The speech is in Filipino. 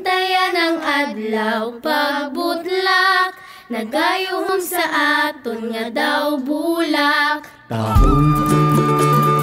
Bantayan ang adlaw pagbutlak, nagayuhom sa aton nga daw bulak. Tahong